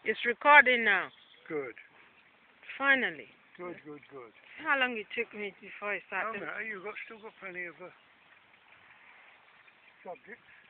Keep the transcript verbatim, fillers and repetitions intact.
It's recording now. Good. Finally. Good, good, good. How long it took me before I No, started? no, you've got, still got plenty of uh, subjects.